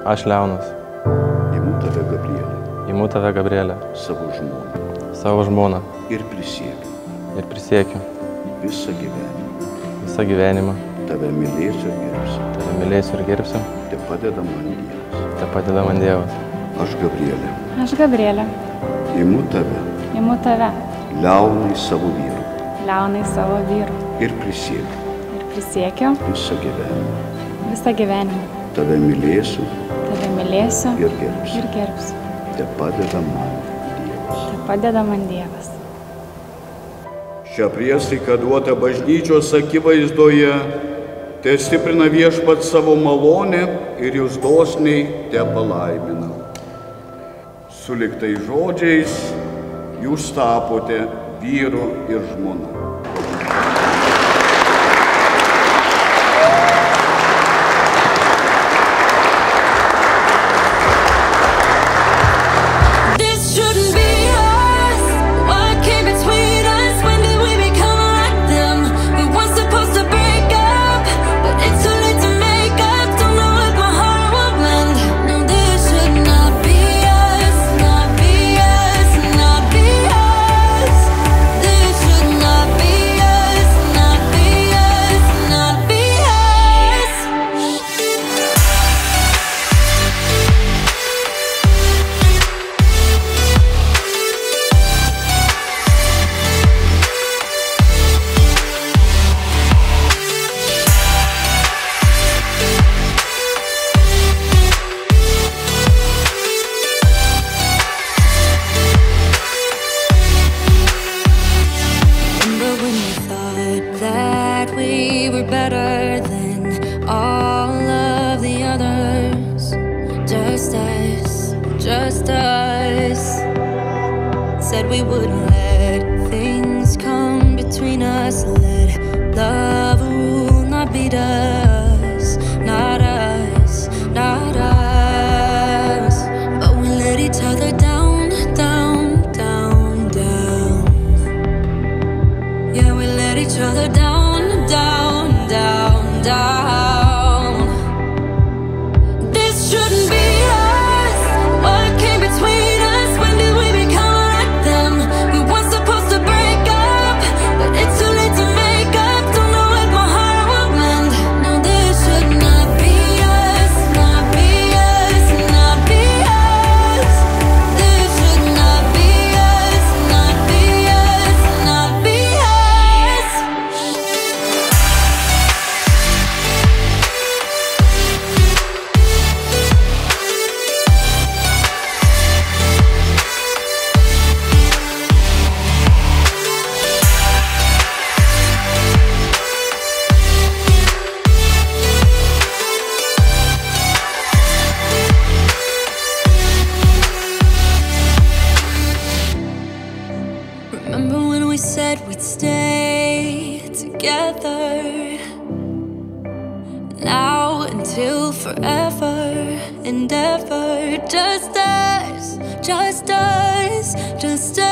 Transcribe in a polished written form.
Aš Leonas. Imu tave, Gabrielė. Imu tave, Gabrielė. Savo žmoną. Savo žmoną. Ir prisiekiu. Ir prisiekiu. Visą gyvenimą. Visą gyvenimą. Tave mylėsiu ir gerbsiu. Tave mylėsiu ir gerbsiu. Te padeda man Dievas. Te padeda man Dievas. Aš Gabrielė. Aš Gabrielė. Imu tave. Imu tave. Leonai savo vyru. Leonai savo vyru. Ir prisiekiu. Ir prisiekiu. Visą gyvenimą. Visą gyvenimą. Tave mylėsiu. Tave mylėsiu. Ir gerbsiu. Ir gerbsiu. Te padeda man Dievas. Te padeda man Dievas. Šią priesaiką duotą bažnyčios akivaizdoje te stiprina Viešpats savo malonę ir jūs dosniai te palaimina. Suliktais žodžiais jūs tapote vyru ir žmona. Better than all of the others. Just us. Said we wouldn't let things come between us. Let love rule, not beat us. Not us, not us. But we let each other down, down, down, down. Yeah, we let each other down, down, down, down. This shouldn't be us. What came between us? When did we become like them? We weren't supposed to break up, but it's too late to make up. Don't know what my heart will mend. No, this should not be us. Not be us. Not be us. This should not be us. Not be us. Not be us. Remember when we said we'd stay together? Now until forever and ever. Just us, just us, just us.